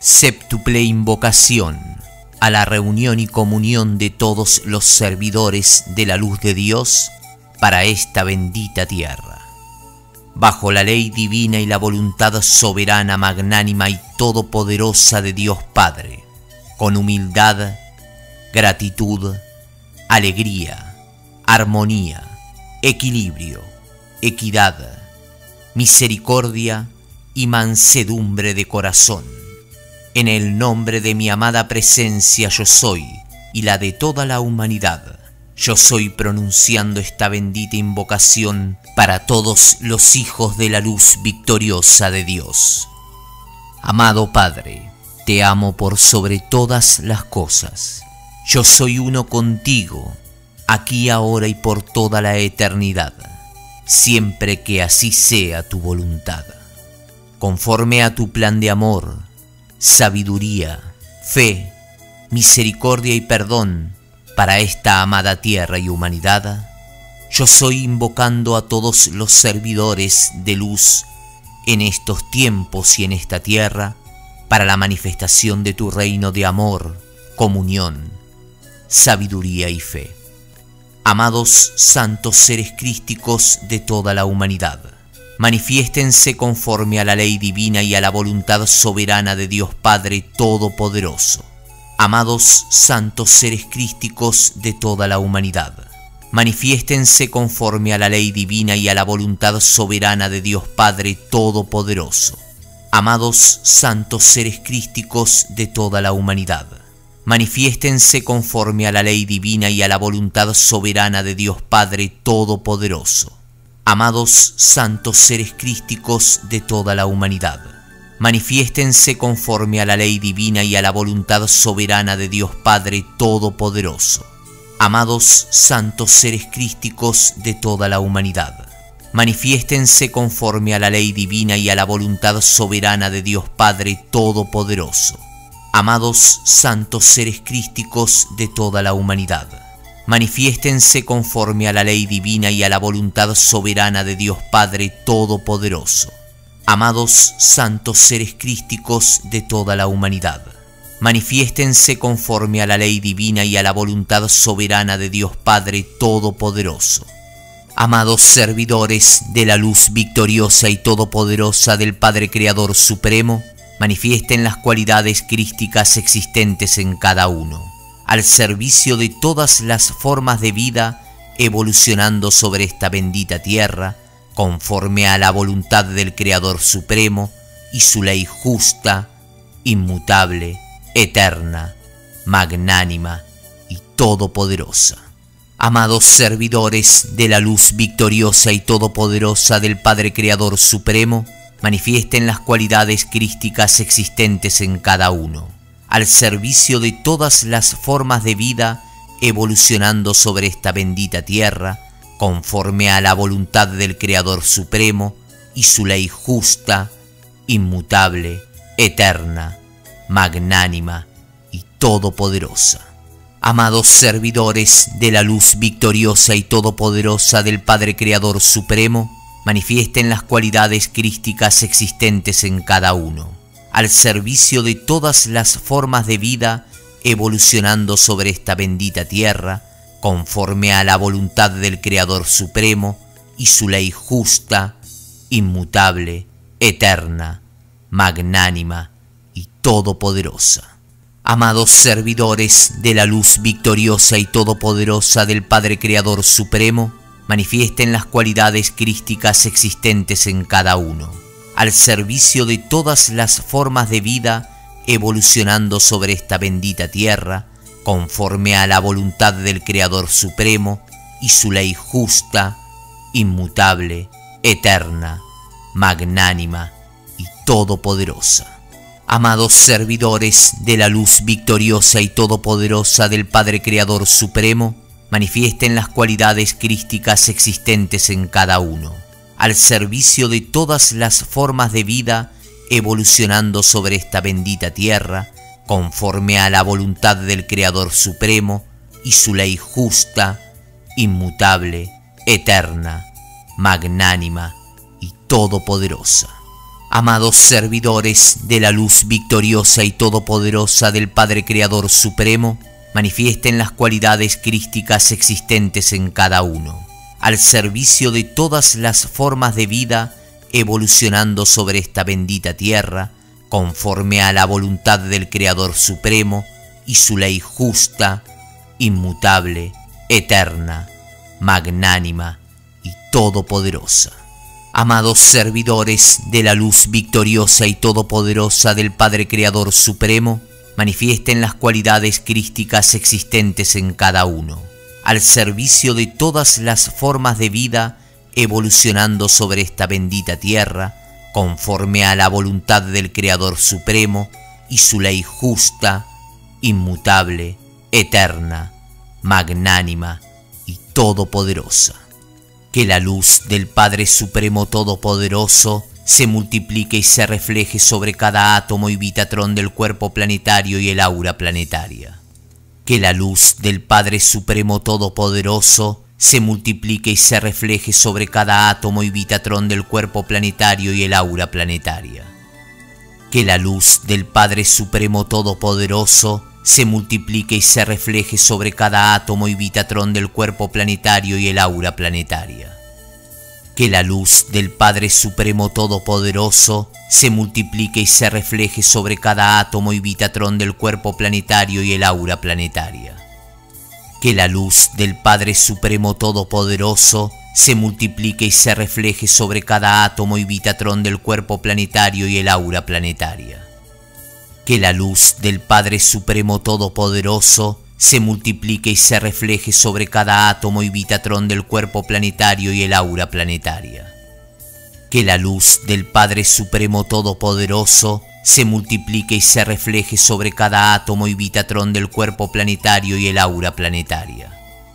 Séptuple invocación a la reunión y comunión de todos los servidores de la luz de Dios para esta bendita tierra. Bajo la ley divina y la voluntad soberana, magnánima y todopoderosa de Dios Padre, con humildad, gratitud, alegría, armonía, equilibrio, equidad, misericordia y mansedumbre de corazón. En el nombre de mi amada presencia yo soy y la de toda la humanidad, yo soy pronunciando esta bendita invocación para todos los hijos de la luz victoriosa de Dios. Amado Padre, te amo por sobre todas las cosas. Yo soy uno contigo, aquí, ahora y por toda la eternidad, siempre que así sea tu voluntad. Conforme a tu plan de amor, sabiduría, fe, misericordia y perdón para esta amada tierra y humanidad, yo soy invocando a todos los servidores de luz en estos tiempos y en esta tierra para la manifestación de tu reino de amor, comunión, sabiduría y fe. Amados santos seres crísticos de toda la humanidad, manifiéstense conforme a la ley divina y a la voluntad soberana de Dios Padre Todopoderoso. Amados santos seres crísticos de toda la humanidad, manifiéstense conforme a la ley divina y a la voluntad soberana de Dios Padre Todopoderoso. Amados santos seres crísticos de toda la humanidad, manifiéstense conforme a la ley divina y a la voluntad soberana de Dios Padre Todopoderoso. Amados santos seres crísticos de toda la humanidad, manifiéstense conforme a la ley divina y a la voluntad soberana de Dios Padre Todopoderoso. Amados santos seres crísticos de toda la humanidad, manifiéstense conforme a la ley divina y a la voluntad soberana de Dios Padre Todopoderoso. Amados santos seres crísticos de toda la humanidad, manifiéstense conforme a la ley divina y a la voluntad soberana de Dios Padre Todopoderoso. Amados santos seres crísticos de toda la humanidad, manifiéstense conforme a la ley divina y a la voluntad soberana de Dios Padre Todopoderoso. Amados servidores de la luz victoriosa y todopoderosa del Padre Creador Supremo, manifiesten las cualidades crísticas existentes en cada uno, al servicio de todas las formas de vida evolucionando sobre esta bendita tierra, conforme a la voluntad del Creador Supremo y su ley justa, inmutable, eterna, magnánima y todopoderosa. Amados servidores de la luz victoriosa y todopoderosa del Padre Creador Supremo, manifiesten las cualidades crísticas existentes en cada uno, al servicio de todas las formas de vida evolucionando sobre esta bendita tierra, conforme a la voluntad del Creador Supremo y su ley justa, inmutable, eterna, magnánima y todopoderosa. Amados servidores de la luz victoriosa y todopoderosa del Padre Creador Supremo, manifiesten las cualidades crísticas existentes en cada uno, al servicio de todas las formas de vida evolucionando sobre esta bendita tierra, conforme a la voluntad del Creador Supremo y su ley justa, inmutable, eterna, magnánima y todopoderosa. Amados servidores de la luz victoriosa y todopoderosa del Padre Creador Supremo, manifiesten las cualidades crísticas existentes en cada uno, al servicio de todas las formas de vida evolucionando sobre esta bendita tierra, conforme a la voluntad del Creador Supremo y su ley justa, inmutable, eterna, magnánima y todopoderosa. Amados servidores de la luz victoriosa y todopoderosa del Padre Creador Supremo, manifiesten las cualidades crísticas existentes en cada uno, al servicio de todas las formas de vida evolucionando sobre esta bendita tierra, conforme a la voluntad del Creador Supremo y su ley justa, inmutable, eterna, magnánima y todopoderosa. Amados servidores de la luz victoriosa y todopoderosa del Padre Creador Supremo, manifiesten las cualidades crísticas existentes en cada uno, al servicio de todas las formas de vida evolucionando sobre esta bendita tierra, conforme a la voluntad del Creador Supremo y su ley justa, inmutable, eterna, magnánima y todopoderosa. Amados servidores de la luz victoriosa y todopoderosa del Padre Creador Supremo, manifiesten las cualidades crísticas existentes en cada uno, al servicio de todas las formas de vida evolucionando sobre esta bendita tierra, conforme a la voluntad del Creador Supremo y su ley justa, inmutable, eterna, magnánima y todopoderosa. Que la luz del Padre Supremo Todopoderoso se multiplique y se refleje sobre cada átomo y bitatrón del cuerpo planetario y el aura planetaria. Que la luz del Padre Supremo Todopoderoso se multiplique y se refleje sobre cada átomo y bitatrón del cuerpo planetario y el aura planetaria. Que la luz del Padre Supremo Todopoderoso se multiplique y se refleje sobre cada átomo y bitatrón del cuerpo planetario y el aura planetaria. Que la luz del Padre Supremo Todopoderoso se multiplique y se refleje sobre cada átomo y bitatrón del cuerpo planetario y el aura planetaria. Que la luz del Padre Supremo Todopoderoso se multiplique y se refleje sobre cada átomo y bitatrón del cuerpo planetario y el aura planetaria. Que la luz del Padre Supremo Todopoderoso se multiplique y se refleje sobre cada átomo y bitatrón del cuerpo planetario y el aura planetaria. Que la luz del Padre Supremo Todopoderoso se multiplique y se refleje sobre cada átomo y bitatrón del cuerpo planetario y el aura planetaria.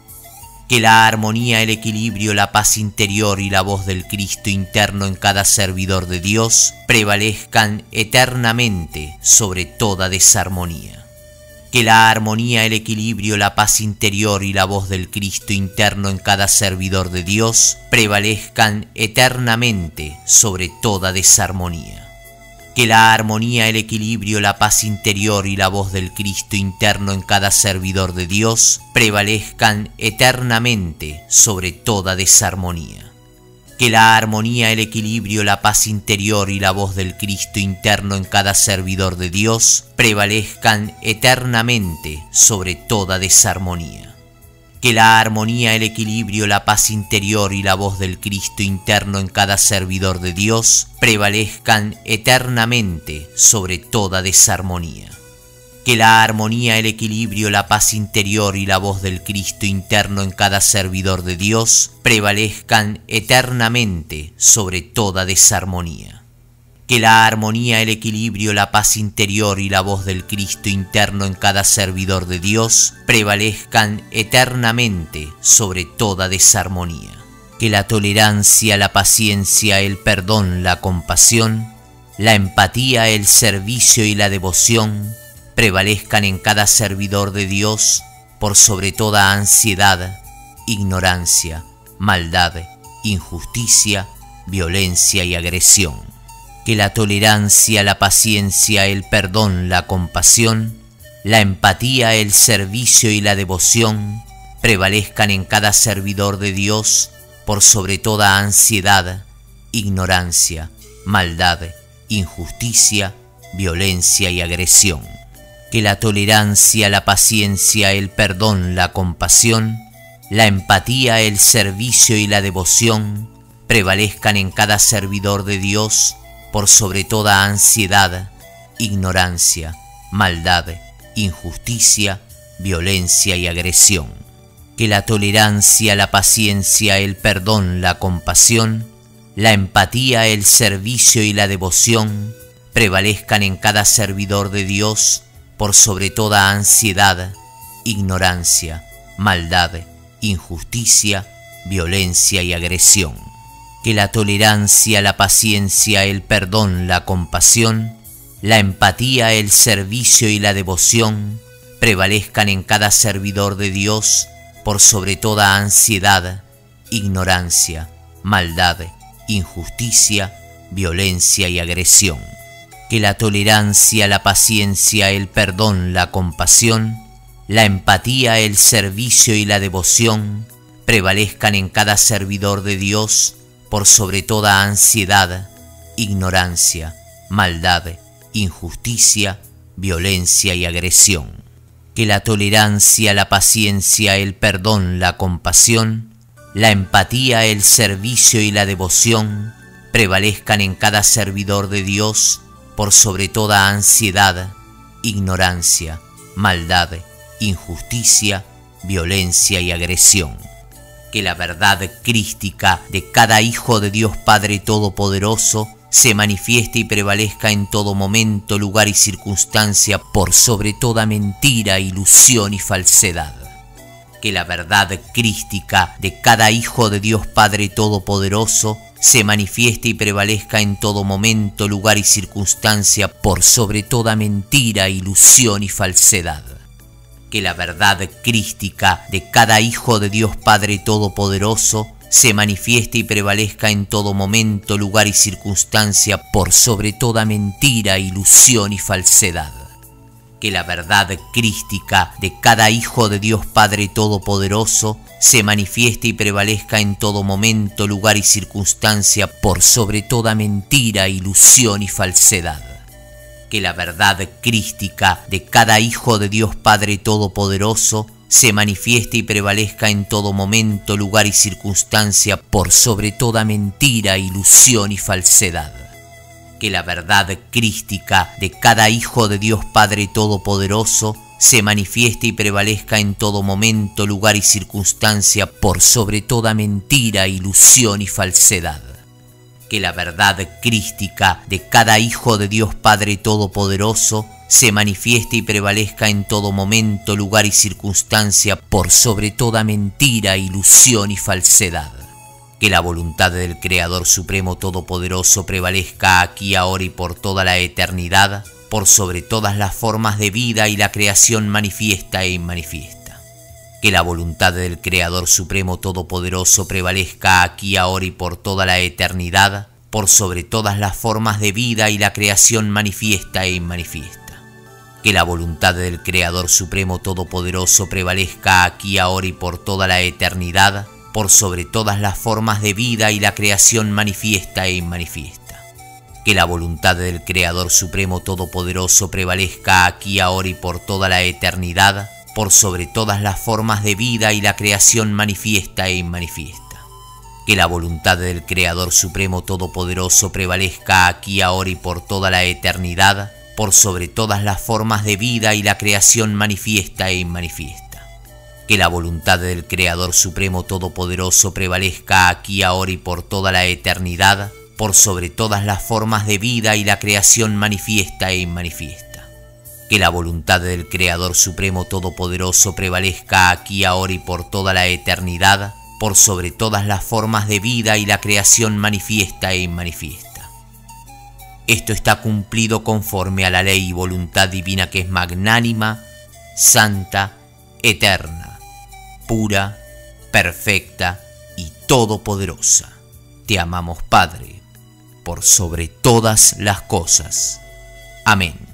Que la armonía, el equilibrio, la paz interior y la voz del Cristo interno en cada servidor de Dios prevalezcan eternamente sobre toda desarmonía. Que la armonía, el equilibrio, la paz interior y la voz del Cristo interno en cada servidor de Dios prevalezcan eternamente sobre toda desarmonía. Que la armonía, el equilibrio, la paz interior y la voz del Cristo interno en cada servidor de Dios prevalezcan eternamente sobre toda desarmonía. Que la armonía, el equilibrio, la paz interior y la voz del Cristo interno en cada servidor de Dios prevalezcan eternamente sobre toda desarmonía. Que la armonía, el equilibrio, la paz interior y la voz del Cristo interno en cada servidor de Dios prevalezcan eternamente sobre toda desarmonía. Que la armonía, el equilibrio, la paz interior y la voz del Cristo interno en cada servidor de Dios prevalezcan eternamente sobre toda desarmonía. Que la armonía, el equilibrio, la paz interior y la voz del Cristo interno en cada servidor de Dios prevalezcan eternamente sobre toda desarmonía. Que la tolerancia, la paciencia, el perdón, la compasión, la empatía, el servicio y la devoción prevalezcan en cada servidor de Dios por sobre toda ansiedad, ignorancia, maldad, injusticia, violencia y agresión. Que la tolerancia, la paciencia, el perdón, la compasión, la empatía, el servicio y la devoción prevalezcan en cada servidor de Dios por sobre toda ansiedad, ignorancia, maldad, injusticia, violencia y agresión. Que la tolerancia, la paciencia, el perdón, la compasión, la empatía, el servicio y la devoción prevalezcan en cada servidor de Dios por sobre toda ansiedad, ignorancia, maldad, injusticia, violencia y agresión. Que la tolerancia, la paciencia, el perdón, la compasión, la empatía, el servicio y la devoción prevalezcan en cada servidor de Dios por sobre toda ansiedad, ignorancia, maldad, injusticia, violencia y agresión. Que la tolerancia, la paciencia, el perdón, la compasión, la empatía, el servicio y la devoción prevalezcan en cada servidor de Dios por sobre toda ansiedad, ignorancia, maldad, injusticia, violencia y agresión. Que la tolerancia, la paciencia, el perdón, la compasión, la empatía, el servicio y la devoción prevalezcan en cada servidor de Dios por sobre toda ansiedad, ignorancia, maldad, injusticia, violencia y agresión. Que la tolerancia, la paciencia, el perdón, la compasión, la empatía, el servicio y la devoción prevalezcan en cada servidor de Dios por sobre toda ansiedad, ignorancia, maldad, injusticia, violencia y agresión. Que la verdad crística de cada hijo de Dios Padre Todopoderoso se manifieste y prevalezca en todo momento, lugar y circunstancia por sobre toda mentira, ilusión y falsedad. Que la verdad crística de cada hijo de Dios Padre Todopoderoso se manifieste y prevalezca en todo momento, lugar y circunstancia por sobre toda mentira, ilusión y falsedad. Que la verdad crística de cada hijo de Dios Padre Todopoderoso se manifieste y prevalezca en todo momento, lugar y circunstancia por sobre toda mentira, ilusión y falsedad. Que la verdad crística de cada hijo de Dios Padre Todopoderoso se manifieste y prevalezca en todo momento, lugar y circunstancia por sobre toda mentira, ilusión y falsedad. Que la verdad crística de cada hijo de Dios Padre Todopoderoso se manifieste y prevalezca en todo momento, lugar y circunstancia por sobre toda mentira, ilusión y falsedad. Que la verdad crística de cada hijo de Dios Padre Todopoderoso se manifieste y prevalezca en todo momento, lugar y circunstancia por sobre toda mentira, ilusión y falsedad. Que la verdad crística de cada hijo de Dios Padre Todopoderoso se manifieste y prevalezca en todo momento, lugar y circunstancia por sobre toda mentira, ilusión y falsedad. Que la voluntad del Creador Supremo Todopoderoso prevalezca aquí, ahora y por toda la eternidad, por sobre todas las formas de vida y la creación manifiesta e inmanifiesta. Que la voluntad del Creador Supremo Todopoderoso prevalezca aquí, ahora y por toda la eternidad, por sobre todas las formas de vida y la creación manifiesta e inmanifiesta. Que la voluntad del Creador Supremo Todopoderoso prevalezca aquí, ahora y por toda la eternidad, por sobre todas las formas de vida y la creación manifiesta e inmanifiesta. Que la voluntad del Creador Supremo Todopoderoso prevalezca aquí, ahora y por toda la eternidad, por sobre todas las formas de vida y la creación manifiesta e inmanifiesta. Que la voluntad del Creador Supremo Todopoderoso prevalezca aquí, ahora y por toda la eternidad, por sobre todas las formas de vida y la creación manifiesta e inmanifiesta. Que la voluntad del Creador Supremo Todopoderoso prevalezca aquí, ahora y por toda la eternidad, por sobre todas las formas de vida y la creación manifiesta e inmanifiesta. Que la voluntad del Creador Supremo Todopoderoso prevalezca aquí, ahora y por toda la eternidad, por sobre todas las formas de vida y la creación manifiesta e inmanifiesta. Esto está cumplido conforme a la ley y voluntad divina, que es magnánima, santa, eterna, pura, perfecta y todopoderosa. Te amamos, Padre, por sobre todas las cosas. Amén.